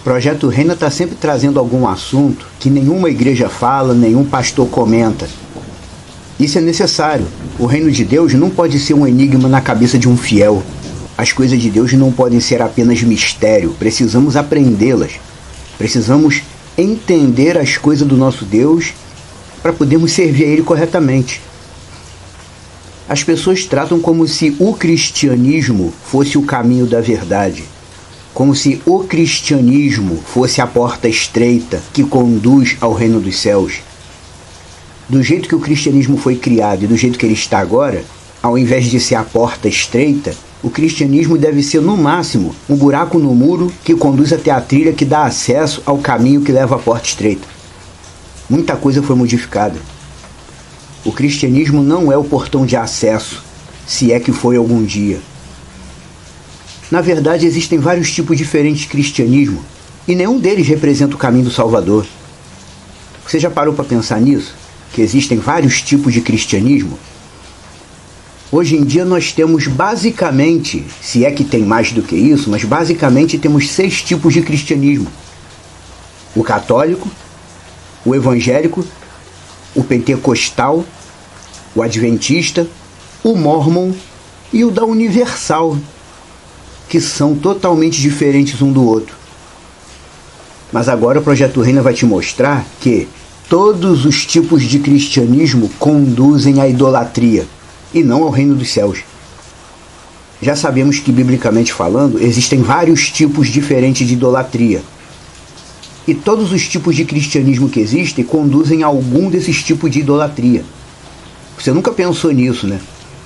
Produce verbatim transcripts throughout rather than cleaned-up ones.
Projeto Reina está sempre trazendo algum assunto que nenhuma igreja fala, nenhum pastor comenta. Isso é necessário. O reino de Deus não pode ser um enigma na cabeça de um fiel. As coisas de Deus não podem ser apenas mistério. Precisamos aprendê-las. Precisamos entender as coisas do nosso Deus para podermos servir a Ele corretamente. As pessoas tratam como se o cristianismo fosse o caminho da verdade. Como se o cristianismo fosse a porta estreita que conduz ao reino dos céus. Do jeito que o cristianismo foi criado e do jeito que ele está agora, ao invés de ser a porta estreita, o cristianismo deve ser, no máximo, um buraco no muro que conduz até a trilha que dá acesso ao caminho que leva à porta estreita. Muita coisa foi modificada. O cristianismo não é o portão de acesso, se é que foi algum dia. Na verdade, existem vários tipos diferentes de cristianismo, e nenhum deles representa o caminho do Salvador. Você já parou para pensar nisso? Que existem vários tipos de cristianismo? Hoje em dia nós temos basicamente, se é que tem mais do que isso, mas basicamente temos seis tipos de cristianismo. O católico, o evangélico, o pentecostal, o adventista, o mórmon e o da universal, que são totalmente diferentes um do outro. Mas agora o Projeto Reina vai te mostrar que todos os tipos de cristianismo conduzem à idolatria e não ao reino dos céus. Já sabemos que, biblicamente falando, existem vários tipos diferentes de idolatria. E todos os tipos de cristianismo que existem conduzem a algum desses tipos de idolatria. Você nunca pensou nisso, né?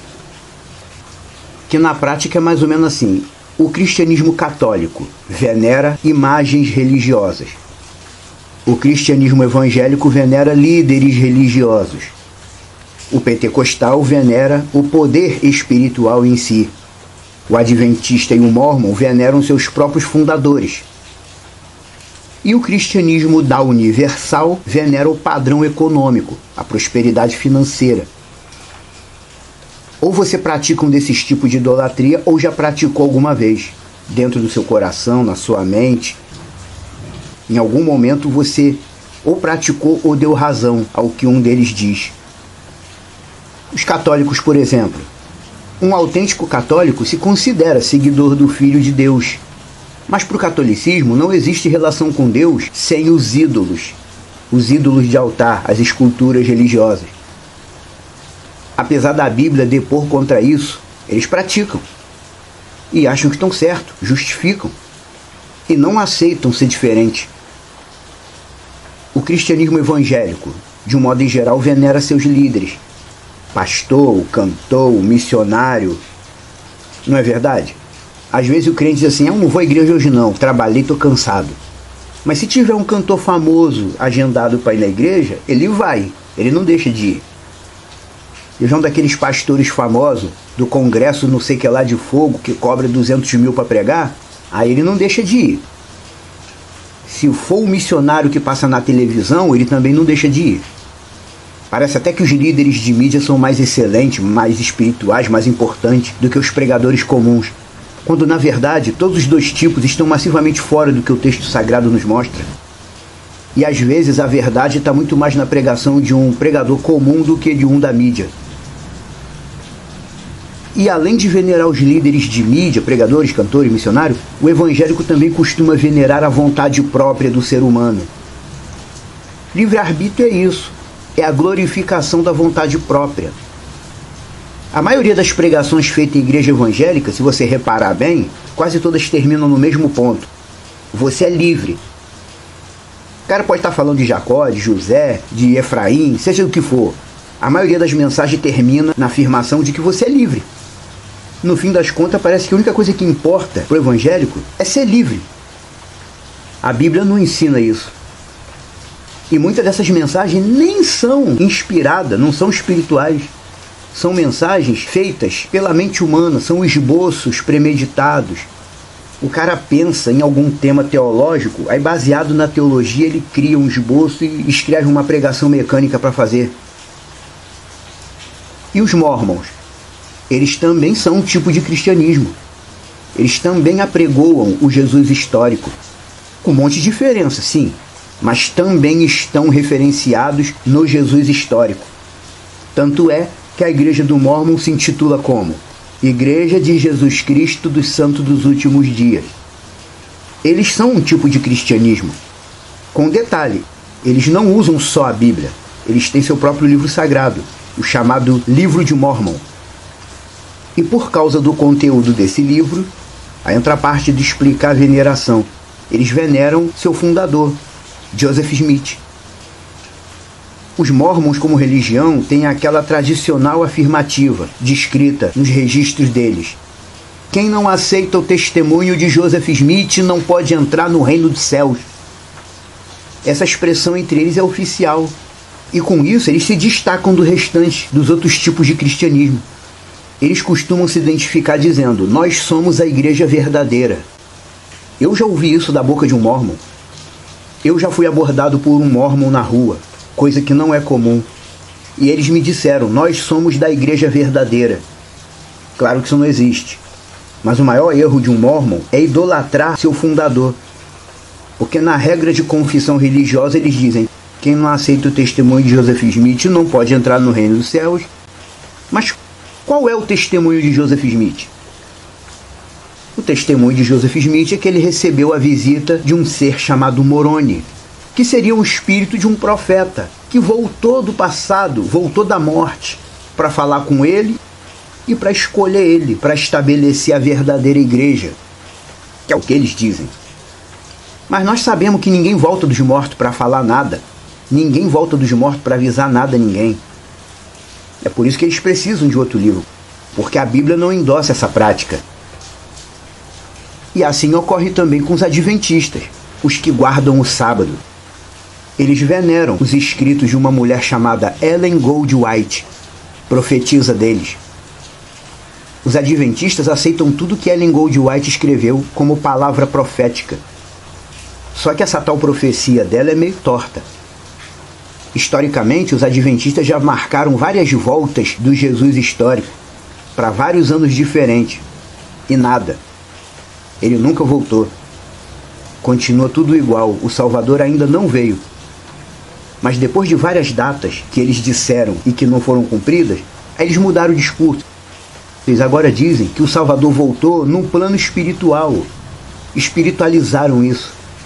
Que na prática é mais ou menos assim. O cristianismo católico venera imagens religiosas. O cristianismo evangélico venera líderes religiosos. O pentecostal venera o poder espiritual em si. O adventista e o mórmon veneram seus próprios fundadores. E o cristianismo da universal venera o padrão econômico, a prosperidade financeira. Ou você pratica um desses tipos de idolatria, ou já praticou alguma vez, dentro do seu coração, na sua mente. Em algum momento você ou praticou ou deu razão ao que um deles diz. Os católicos, por exemplo. Um autêntico católico se considera seguidor do Filho de Deus. Mas para o catolicismo não existe relação com Deus sem os ídolos. Os ídolos de altar, as esculturas religiosas. Apesar da Bíblia depor contra isso, eles praticam. E acham que estão certos, justificam. E não aceitam ser diferente. O cristianismo evangélico, de um modo em geral, venera seus líderes. Pastor, cantor, missionário. Não é verdade? Às vezes o crente diz assim, eu não vou à igreja hoje não, trabalhei, estou cansado. Mas se tiver um cantor famoso agendado para ir na igreja, ele vai, ele não deixa de ir. Eu já um daqueles pastores famosos do congresso não sei que lá de fogo, que cobra duzentos mil para pregar, aí ele não deixa de ir. Se for um missionário que passa na televisão, ele também não deixa de ir. Parece até que os líderes de mídia são mais excelentes, mais espirituais, mais importantes do que os pregadores comuns. Quando, na verdade, todos os dois tipos estão massivamente fora do que o texto sagrado nos mostra. E às vezes a verdade está muito mais na pregação de um pregador comum do que de um da mídia. E além de venerar os líderes de mídia, pregadores, cantores, missionários, o evangélico também costuma venerar a vontade própria do ser humano. Livre-arbítrio é isso, é a glorificação da vontade própria. A maioria das pregações feitas em igreja evangélica, se você reparar bem, quase todas terminam no mesmo ponto. Você é livre. O cara pode estar falando de Jacó, de José, de Efraim, seja o que for. A maioria das mensagens termina na afirmação de que você é livre. No fim das contas, parece que a única coisa que importa para o evangélico é ser livre. A Bíblia não ensina isso. E muitas dessas mensagens nem são inspiradas, não são espirituais. São mensagens feitas pela mente humana, são esboços premeditados. O cara pensa em algum tema teológico, aí baseado na teologia ele cria um esboço e escreve uma pregação mecânica para fazer. E os mórmons? Eles também são um tipo de cristianismo. Eles também apregoam o Jesus histórico. com um monte de diferença, sim, mas também estão referenciados no Jesus histórico. Tanto é que a Igreja do Mórmon se intitula como Igreja de Jesus Cristo dos Santos dos Últimos Dias. Eles são um tipo de cristianismo. Com detalhe, eles não usam só a Bíblia, eles têm seu próprio livro sagrado, o chamado Livro de Mórmon. E por causa do conteúdo desse livro, aí entra a parte de explicar a veneração. Eles veneram seu fundador, Joseph Smith. Os Mormons, como religião, têm aquela tradicional afirmativa, descrita nos registros deles. Quem não aceita o testemunho de Joseph Smith não pode entrar no reino dos céus. Essa expressão entre eles é oficial. E com isso eles se destacam do restante dos outros tipos de cristianismo. Eles costumam se identificar dizendo: nós somos a igreja verdadeira. Eu já ouvi isso da boca de um Mormon. Eu já fui abordado por um Mormon na rua, coisa que não é comum. E eles me disseram: nós somos da igreja verdadeira. Claro que isso não existe. Mas o maior erro de um Mormon é idolatrar seu fundador. Porque na regra de confissão religiosa eles dizem: quem não aceita o testemunho de Joseph Smith não pode entrar no reino dos céus. Mas qual é o testemunho de Joseph Smith? O testemunho de Joseph Smith é que ele recebeu a visita de um ser chamado Moroni, que seria o espírito de um profeta, que voltou do passado, voltou da morte, para falar com ele e para escolher ele, para estabelecer a verdadeira igreja, que é o que eles dizem. Mas nós sabemos que ninguém volta dos mortos para falar nada, ninguém volta dos mortos para avisar nada a ninguém. É por isso que eles precisam de outro livro, porque a Bíblia não endossa essa prática. E assim ocorre também com os adventistas, os que guardam o sábado. Eles veneram os escritos de uma mulher chamada Ellen Goldwhite, profetisa deles. Os adventistas aceitam tudo que Ellen Goldwhite escreveu como palavra profética. Só que essa tal profecia dela é meio torta. Historicamente, os adventistas já marcaram várias voltas do Jesus histórico, para vários anos diferentes, e nada. Ele nunca voltou. Continua tudo igual, o Salvador ainda não veio. Mas depois de várias datas que eles disseram e que não foram cumpridas, aí eles mudaram o discurso. Eles agora dizem que o Salvador voltou num plano espiritual. Espiritualizaram isso.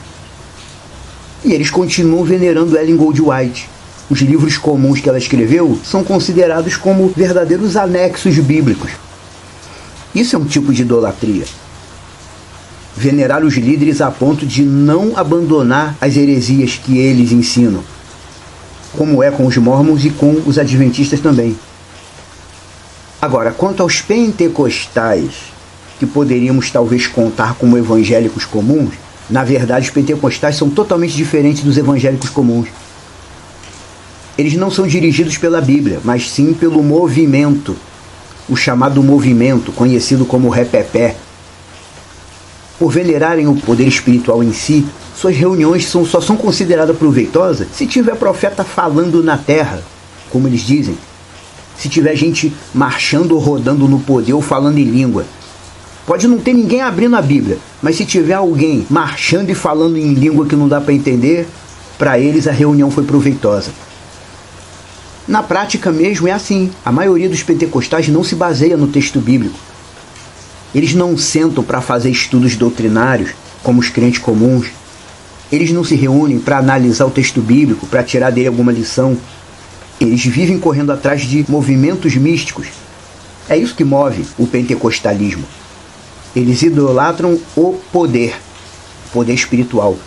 E eles continuam venerando Ellen Goldwhite. Os livros comuns que ela escreveu são considerados como verdadeiros anexos bíblicos. Isso é um tipo de idolatria. Venerar os líderes a ponto de não abandonar as heresias que eles ensinam, como é com os mormons e com os adventistas também. Agora, quanto aos pentecostais, que poderíamos talvez contar como evangélicos comuns, na verdade os pentecostais são totalmente diferentes dos evangélicos comuns. Eles não são dirigidos pela Bíblia, mas sim pelo movimento, o chamado movimento, conhecido como repepé. Por venerarem o poder espiritual em si, suas reuniões são, só são consideradas proveitosas se tiver profeta falando na terra, como eles dizem. Se tiver gente marchando ou rodando no poder ou falando em língua. Pode não ter ninguém abrindo a Bíblia, mas se tiver alguém marchando e falando em língua que não dá para entender, para eles a reunião foi proveitosa. Na prática mesmo é assim. A maioria dos pentecostais não se baseia no texto bíblico. Eles não sentam para fazer estudos doutrinários, como os crentes comuns. Eles não se reúnem para analisar o texto bíblico, para tirar dele alguma lição. Eles vivem correndo atrás de movimentos místicos. É isso que move o pentecostalismo. Eles idolatram o poder, poder espiritual.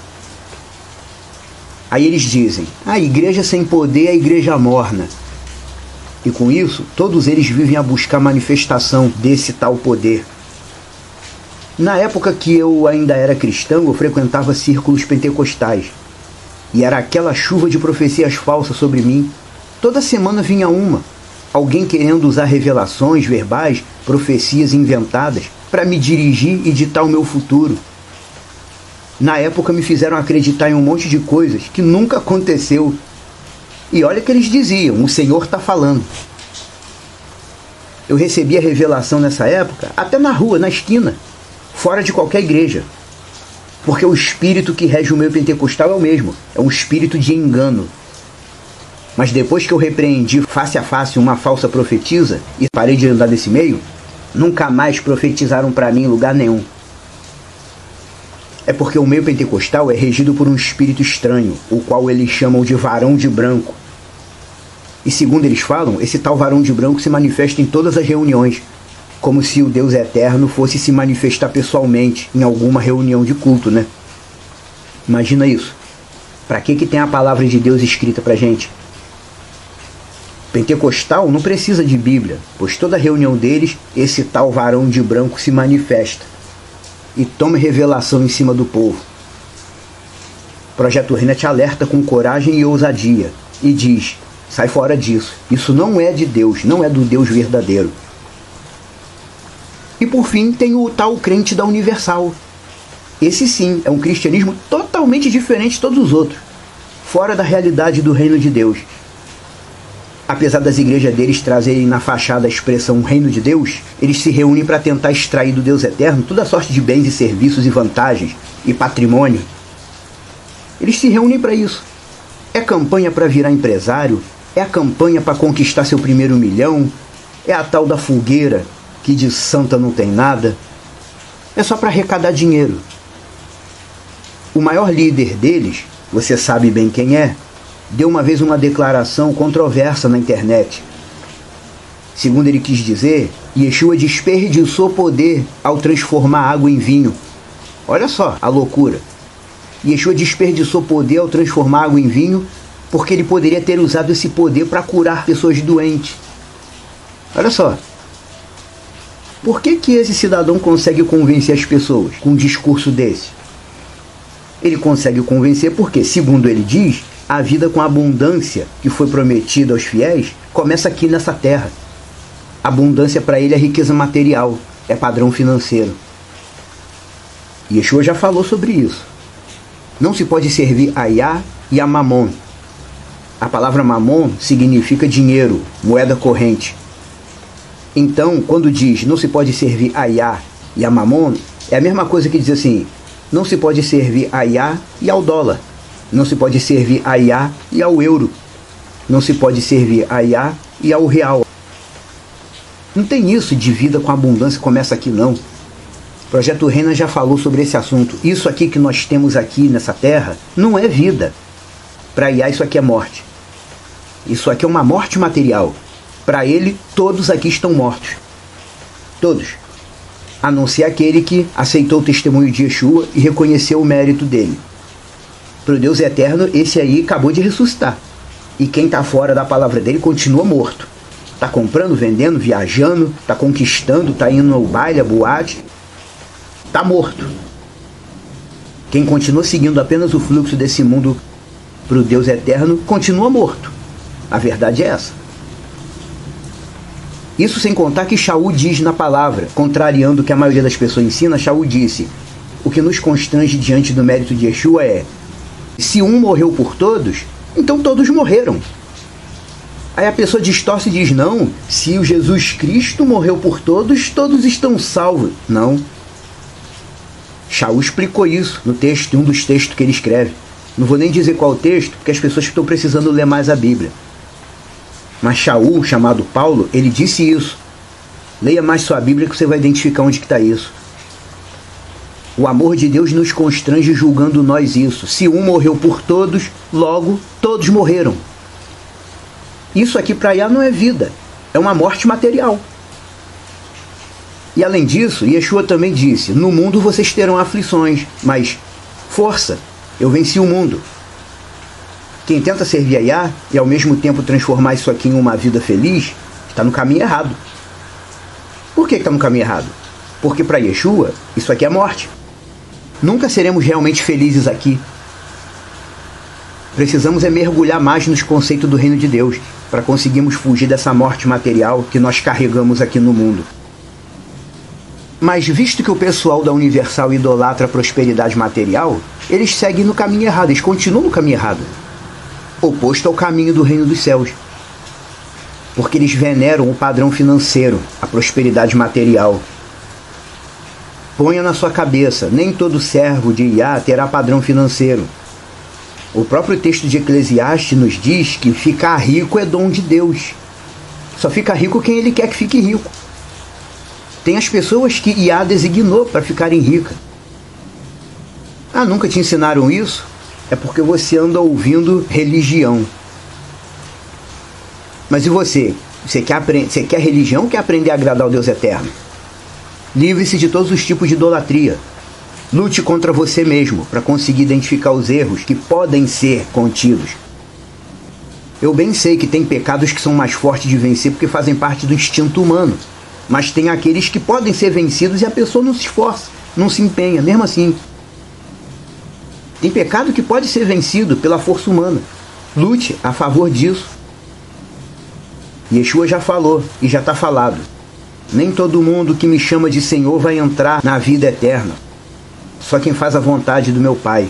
Aí eles dizem: a igreja sem poder é a igreja morna. E com isso, todos eles vivem a buscar manifestação desse tal poder. Na época que eu ainda era cristão, eu frequentava círculos pentecostais. E era aquela chuva de profecias falsas sobre mim. Toda semana vinha uma. Alguém querendo usar revelações verbais, profecias inventadas, para me dirigir e ditar o meu futuro. Na época me fizeram acreditar em um monte de coisas que nunca aconteceu. E olha que eles diziam: o Senhor está falando. Eu recebi a revelação nessa época, até na rua, na esquina, fora de qualquer igreja. Porque o espírito que rege o meio pentecostal é o mesmo, é um espírito de engano. Mas depois que eu repreendi face a face uma falsa profetisa e parei de andar nesse meio, nunca mais profetizaram para mim em lugar nenhum. É porque o meio pentecostal é regido por um espírito estranho, o qual eles chamam de varão de branco. E segundo eles falam, esse tal varão de branco se manifesta em todas as reuniões, como se o Deus eterno fosse se manifestar pessoalmente em alguma reunião de culto, né? Imagina isso. Para que que tem a palavra de Deus escrita pra gente? Pentecostal não precisa de Bíblia, pois toda reunião deles, esse tal varão de branco se manifesta e toma revelação em cima do povo. Projeto Reina te alerta com coragem e ousadia e diz: sai fora disso, isso não é de Deus, não é do Deus verdadeiro. E por fim tem o tal crente da Universal. Esse sim é um cristianismo totalmente diferente de todos os outros, fora da realidade do reino de Deus. Apesar das igrejas deles trazerem na fachada a expressão reino de Deus, eles se reúnem para tentar extrair do Deus eterno toda sorte de bens e serviços e vantagens e patrimônio. Eles se reúnem para isso. É campanha para virar empresário, é a campanha para conquistar seu primeiro milhão, é a tal da fogueira que de santa não tem nada. É só para arrecadar dinheiro. O maior líder deles, você sabe bem quem é, deu uma vez uma declaração controversa na internet. Segundo ele quis dizer, Yeshua desperdiçou poder ao transformar água em vinho. Olha só a loucura. Yeshua desperdiçou poder ao transformar água em vinho porque ele poderia ter usado esse poder para curar pessoas doentes. Olha só. Por que que esse cidadão consegue convencer as pessoas com um discurso desse? Ele consegue convencer porque, segundo ele diz, a vida com abundância que foi prometida aos fiéis começa aqui nessa terra. Abundância para ele é riqueza material, é padrão financeiro. Yeshua já falou sobre isso. Não se pode servir a Yah e a Mamon. A palavra Mamon significa dinheiro, moeda corrente. Então, quando diz não se pode servir a Yah e a Mamon, é a mesma coisa que diz assim, não se pode servir a Yah e ao dólar. Não se pode servir a Yah e ao euro. Não se pode servir a Yah e ao real. Não tem isso de vida com abundância começa aqui não. O Projeto Reina já falou sobre esse assunto. Isso aqui que nós temos aqui nessa terra não é vida. Para Yah isso aqui é morte. Isso aqui é uma morte material. Para ele, todos aqui estão mortos. Todos. A não ser aquele que aceitou o testemunho de Yeshua e reconheceu o mérito dele. Para o Deus eterno, esse aí acabou de ressuscitar. E quem está fora da palavra dele continua morto. Está comprando, vendendo, viajando, está conquistando, está indo ao baile, à boate. Está morto. Quem continua seguindo apenas o fluxo desse mundo para o Deus eterno, continua morto. A verdade é essa. Isso sem contar que Shaul diz na palavra, contrariando o que a maioria das pessoas ensina, Shaul disse, o que nos constrange diante do mérito de Yeshua é, se um morreu por todos, então todos morreram. Aí a pessoa distorce e diz, não, se o Jesus Cristo morreu por todos, todos estão salvos. Não. Shaul explicou isso no texto, em um dos textos que ele escreve. Não vou nem dizer qual texto, porque as pessoas estão precisando ler mais a Bíblia. Mas Shaul, chamado Paulo, ele disse isso. Leia mais sua Bíblia que você vai identificar onde está isso. O amor de Deus nos constrange julgando nós isso. Se um morreu por todos, logo todos morreram. Isso aqui para Yah não é vida, é uma morte material. E além disso, Yeshua também disse, no mundo vocês terão aflições, mas força, eu venci o mundo. Quem tenta servir a Yah e ao mesmo tempo transformar isso aqui em uma vida feliz, está no caminho errado. Por que está no caminho errado? Porque para Yeshua, isso aqui é morte. Nunca seremos realmente felizes aqui. Precisamos é mergulhar mais nos conceitos do reino de Deus, para conseguirmos fugir dessa morte material que nós carregamos aqui no mundo. Mas visto que o pessoal da Universal idolatra a prosperidade material, eles seguem no caminho errado, eles continuam no caminho errado, oposto ao caminho do reino dos céus. Porque eles veneram o padrão financeiro, a prosperidade material. Ponha na sua cabeça, nem todo servo de Iá terá padrão financeiro. O próprio texto de Eclesiastes nos diz que ficar rico é dom de Deus. Só fica rico quem ele quer que fique rico. Tem as pessoas que Iá designou para ficarem ricas. Ah, nunca te ensinaram isso? É porque você anda ouvindo religião. Mas e você? Você quer, aprender, você quer religião ou quer aprender a agradar ao Deus eterno? Livre-se de todos os tipos de idolatria. Lute contra você mesmo para conseguir identificar os erros que podem ser contidos. Eu bem sei que tem pecados que são mais fortes de vencer porque fazem parte do instinto humano. Mas tem aqueles que podem ser vencidos e a pessoa não se esforça, não se empenha, mesmo assim. Tem pecado que pode ser vencido pela força humana. Lute a favor disso. Yeshua já falou e já está falado. Nem todo mundo que me chama de Senhor vai entrar na vida eterna. Só quem faz a vontade do meu Pai.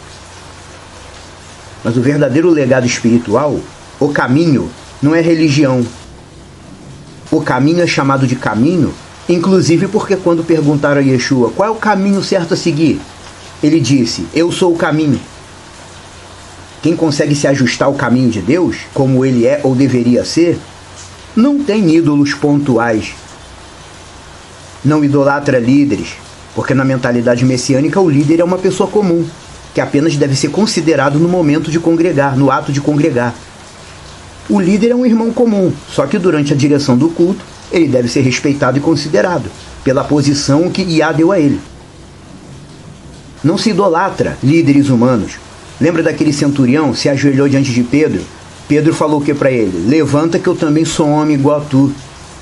Mas o verdadeiro legado espiritual, o caminho, não é religião. O caminho é chamado de caminho, inclusive porque quando perguntaram a Yeshua qual é o caminho certo a seguir, ele disse, eu sou o caminho. Quem consegue se ajustar ao caminho de Deus, como ele é ou deveria ser, não tem ídolos pontuais. Não idolatra líderes, porque na mentalidade messiânica o líder é uma pessoa comum, que apenas deve ser considerado no momento de congregar, no ato de congregar. O líder é um irmão comum, só que durante a direção do culto, ele deve ser respeitado e considerado, pela posição que Iá deu a ele. Não se idolatra líderes humanos. Lembra daquele centurião, se ajoelhou diante de Pedro? Pedro falou o que para ele? Levanta que eu também sou homem igual a tu.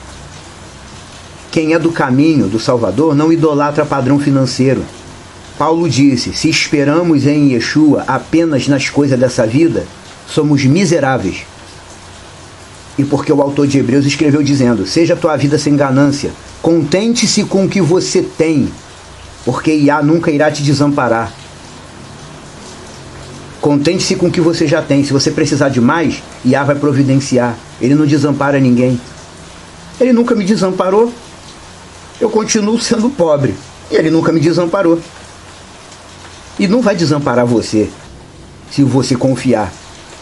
Quem é do caminho do Salvador não idolatra padrão financeiro. Paulo disse, se esperamos em Yeshua apenas nas coisas dessa vida, somos miseráveis. E porque o autor de Hebreus escreveu dizendo, seja a tua vida sem ganância, contente-se com o que você tem, porque Iá nunca irá te desamparar. Contente-se com o que você já tem. Se você precisar de mais, Iá vai providenciar. Ele não desampara ninguém. Ele nunca me desamparou. Eu continuo sendo pobre. E ele nunca me desamparou. E não vai desamparar você, se você confiar.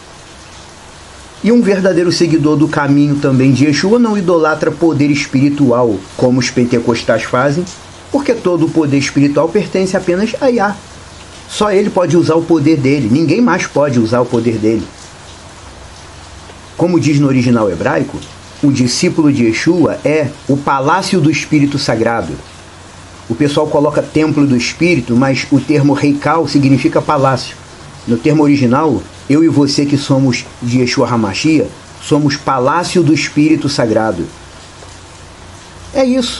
E um verdadeiro seguidor do caminho também de Yeshua não idolatra poder espiritual, como os pentecostais fazem, porque todo o poder espiritual pertence apenas a Iá. Só ele pode usar o poder dele, ninguém mais pode usar o poder dele. Como diz no original hebraico, o discípulo de Yeshua é o palácio do Espírito Sagrado. O pessoal coloca templo do Espírito, mas o termo Reikal significa palácio. No termo original, eu e você que somos de Yeshua HaMashiach, somos palácio do Espírito Sagrado. É isso.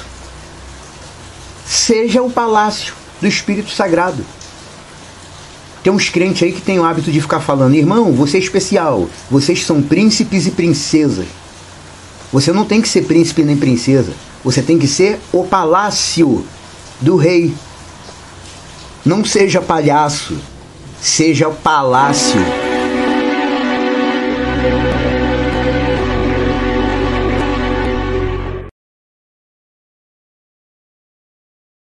Seja o palácio do Espírito Sagrado. Tem uns crentes aí que tem o hábito de ficar falando, irmão, você é especial, vocês são príncipes e princesas. Você não tem que ser príncipe nem princesa, você tem que ser o palácio do rei. Não seja palhaço, seja o palácio.